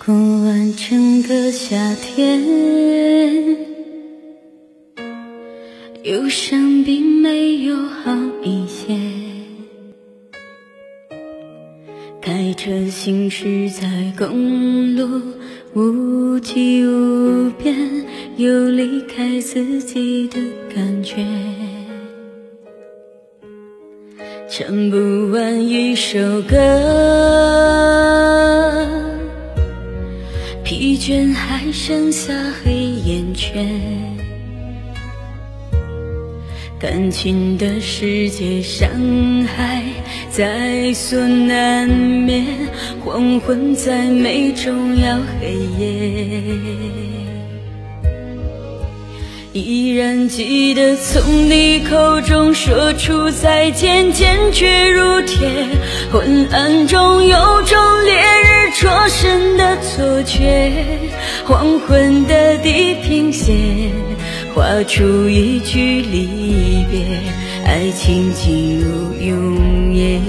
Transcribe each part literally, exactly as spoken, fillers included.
过完整个夏天，忧伤并没有好一些。开车行驶在公路，无际无边，有离开自己的感觉。唱不完一首歌，疲倦还剩下黑眼圈。感情的世界，伤害在所难免，黄昏再美终要黑夜。依然记得从你口中说出再见，坚决如铁，昏暗中有种烈日灼身的错觉。黄昏的地平线画出一句离别，爱情进入永夜。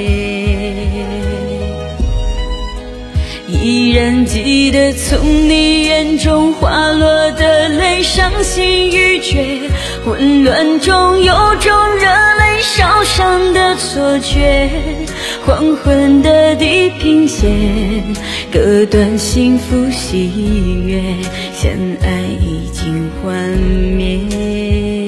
依然记得从你眼中滑落的泪，伤心欲绝，混乱中有种热泪烧伤的错觉。黄昏的地平线割断幸福喜悦，相爱已经幻灭。